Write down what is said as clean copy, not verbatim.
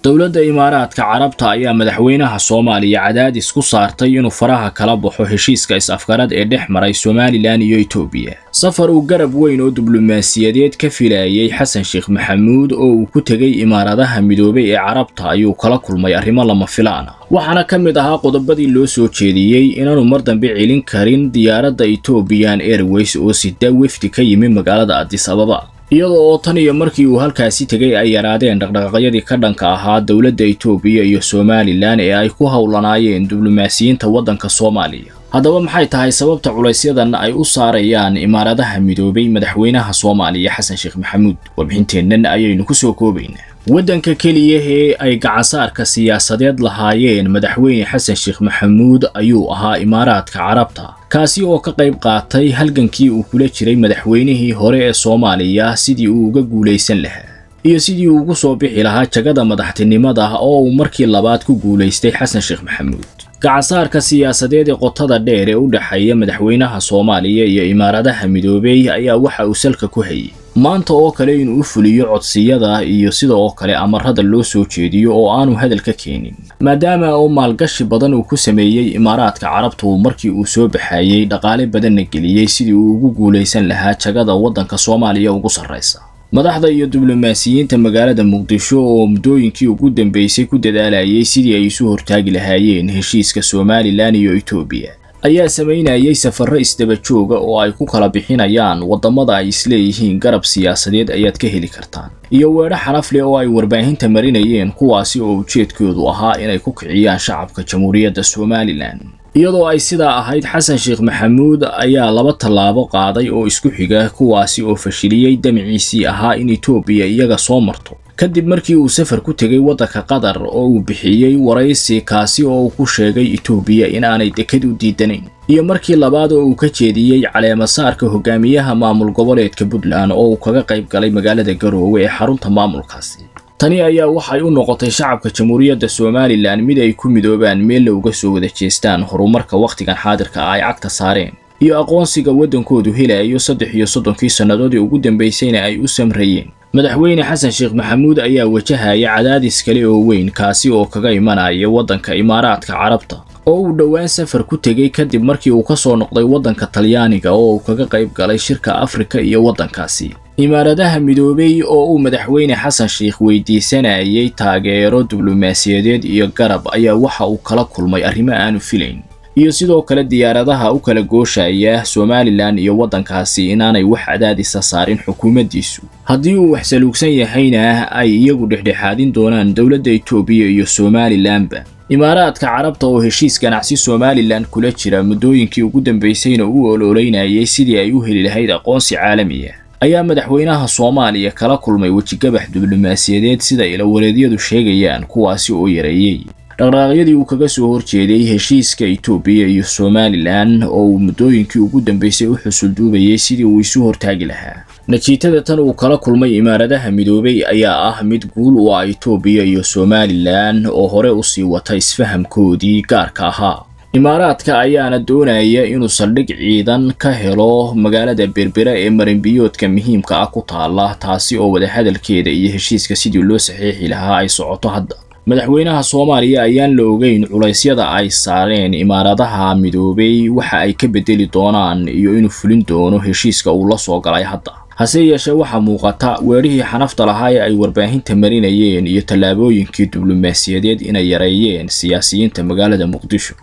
dowladda Imaaraadka Carabta ayaa madaxweynaha Soomaaliya cadaadis ku saartay inuu faraha kala baxo heshiiska is-afgarad ee dhex maray Somaliland iyo Itoobiya. Safar uu garab weyn oo diblomaasiyadeed ka filayay Xasan Sheekh Maxamuud oo uu ku tagay Imaaradaha Midoobay ee Carabta ayuu kala kulmay arrimo lama filaan ah. waxaana ka mid ahaa qodobadii loo soo jeediyay inaanu mar dambe celin karin diyaaradda Ethiopian Airways oo sida wafdi ka yimid magaalada Addis Ababa. iyadoo tan iyo markii uu halkaasi tagay ay yaraadeen dhaqdhaqaaqyadii ka dhanka ahaa dawladda Itoobiya iyo Somaliland ee ay ku hawlanaayeen diblomaasiyiinta waddanka Soomaaliya. haddaba maxay tahay sababta culeysyadan ay u saarayaan Imaaradaha Midoobay madaxweynaha Soomaaliya Xasan Sheekh Maxamuud? warbixinteennan ayaynu ku soo koobaynaa. waddanka kaliya ee ay gacansaarka siyaasadeed lahaayeen madaxweyne Xasan Sheekh Maxamuud ayuu ahaa Imaaraadka Carabta, kaasi oo ka qayb qaatay halgankii uu kula jiray madaxweynihii hore ee Soomaaliya sidii uu uga guuleysan lahaa iyo sidii uu ugu soo bixi lahaa jagada madaxtinimada oo uu markii labaad ku guuleystay Xasan Sheekh Maxamuud. gacansaarka siyaasadeed ee qotada dheer ee u dhaxeeya madaxweynaha Soomaaliya iyo Imaaradaha Midoobay ayaa waxa uu salka ku hayay maanta oo kale inuu fuliyo codsiyada iyo sidoo kale amarada loo soo jeediyo oo aanu hadal ka keenin, maadaama uu maalgashi badan uu ku sameeyay Imaaraadka Carabta markii uu soo baxayay dhaqaale badan geliyay sidii uu ugu guuleysan lahaa jagada waddanka Soomaaliya ugu sarreysa. madaxda iyo diblomaasiyiinta magaalada Muqdisho oo muddooyinkii ugu dambeysay ku dadaalayay sidii ay isu hortaagi lahaayeen heshiiska Somaliland iyo Itoobiya ayaa sameynayay safarro isdaba jooga oo ay ku kala bixinayaan wadamada ay isleeyihiin garab siyaasadeed ayaad ka heli kartaan, iyo weedho xanaf leh oo ay warbaahinta marinayeen kuwaasi oo ujeedkoodu ahaa inay ku kiciyaan shacabka Jamhuuriyadda Somaliland. iyadoo ay sidaa ahayd, Xasan Sheekh Maxamuud ayaa laba tallaabo qaaday oo isku xiga kuwaasi oo fashiliyay damciisii ahaa in Itoobiya iyaga soo marto kadib markii uu safar ku tagay waddanka Qatar oo uu bixiyay waraysi kaasi oo uu ku sheegay Itoobiya in aanay dekad u diidanayn, iyo markii labaad oo uu ka jeediyay caleema saarka hogaamiyaha maamul goboleedka Puntland oo uu kaga qayb galay magaalada Garowe ee xarunta maamulkaasi. tani ayaa waxay u noqotay shacabka Jamhuuriyadda Somaliland mid ay ku midoobaan meel uga soo wada jeestaan horumarka waqtigan xaadirka ah ay cagta saareen iyo aqoonsiga waddankoodu helayo 33 sanadoodii ugu dambeysayna ay u samreeyeen. madaxweyne Xasan Sheekh Maxamuud ayaa wajahaya cadaadis kale oo weyn kaasi oo kaga imanaya waddanka Imaaraadka Carabta oo uu dhawaan safar ku tagay kadib markii uu ka soo noqday waddanka Talyaaniga oo uu kaga qayb galay shirka Afrika iyo waddankaasi. Imaaradaha Midoobay oo uu madaxweyne Xasan Sheekh weydiisanayay taageero diblomaasiyadeed iyo garab ayaa waxa uu kala kulmay arrimo aanu filayn, iyo sidoo kale diyaaradaha u kala gooshaya Somaliland iyo waddankaasi inaanay wax cadaadis saarin xukuumaddiisu. haddii uu wax saluugsan yahayna ay iyagu dhexdhexaadin doonaan dawladda Itoobiya iyo Somalilandba. Imaaraadka Carabta oo heshiis ganacsi Somaliland kula jira muddooyinkii ugu dambeysayna uu ololeynayay sidii ay u heli lahayd aqoonsi caalami ah ayaa madaxweynaha Soomaaliya kala kulmay wajigabax diblomaasiyadeed sida ilawareedyadu sheegayaan, kuwaasi oo yareeyay dhaqdhaqaaqyadii uu kaga soo horjeeday heshiiska Itoobiya iyo Somaliland oo uu muddooyinkii ugu dambeysay u xusul duubayay sidii uu isu hortaagi lahaa. natiijada tan uu kala kulmay Imaaradaha Midoobay ayaa ah mid guul u ah Itoobiya iyo Somaliland oo hore u sii wata isfahamkoodii gaarka ahaa. Imaaraadka ayaana doonaya inuu saldhig ciidan ka helo magaalada Berbera ee marinbiyoodka muhiimka ah ku taala, taasi oo wada hadalkeeda iyo heshiiska sidii loo saxiixi lahaa ay socoto hadda. madaxweynaha Soomaaliya ayaan la ogeyn culeysyada ay saareen Imaaradaha Midoobay waxa ay ka bedeli doonaan iyo inuu fulin doono heshiiska uu la soo galay hadda. hase yeeshee waxa muuqata weerihii xanafta lahaa ee ay warbaahinta marinayeen iyo tallaabooyinkii diblomaasiyadeed inay yareeyeen siyaasiyiinta magaalada Muqdisho.